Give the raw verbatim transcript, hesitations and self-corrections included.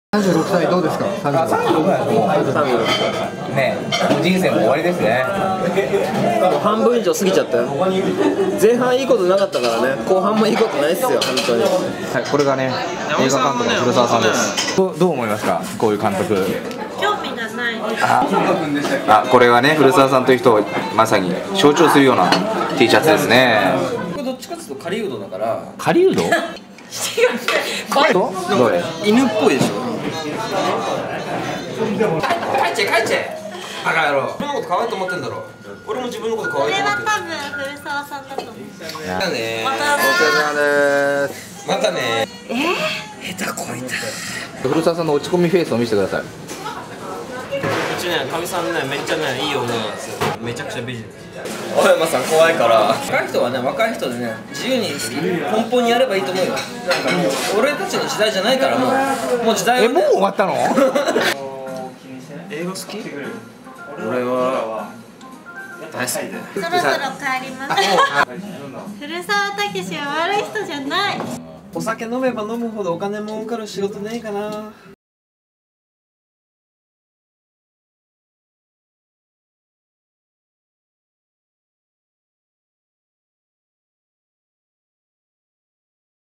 さんじゅうろくさいどうですか？さんじゅうろくさいねえ、人生も終わりですね。 もう半分以上過ぎちゃったよ。前半いいことなかったからね、後半もいいことないっすよ、本当に。 はい、これがね、映画監督の古澤さんです。どう、どう思いますか、こういう監督。 興味がない。 あ、あ、これがね、古澤さんという人をまさに象徴するような T シャツですね。 これどっちかっていうと狩人だから。 狩人？どれ？ 犬っぽいでしょ。 帰っちゃえ帰っちゃえバカ野郎。俺のこと可愛いと思ってんだろ。俺も自分のこと可こ愛いと思ってる。 れは多分古澤さんだと思う。 またねまたお疲れ様です。 またねえ下手こいた。 古澤さんの落ち込みフェイスを見せてください。 うちね、かみさんね、めっちゃね、いい女なんですよ。めちゃくちゃ美人です。青山さん怖いから。若い人はね、若い人でね、自由に奔放にやればいいと思うよ。なんかもう俺たちの時代じゃないからもうもう時代は、ね、 え、もう終わったの？ 映画好き？俺は大好きで。 そろそろ帰ります。古澤武史は悪い人じゃない。 お酒飲めば飲むほどお金儲かる仕事ねえかな。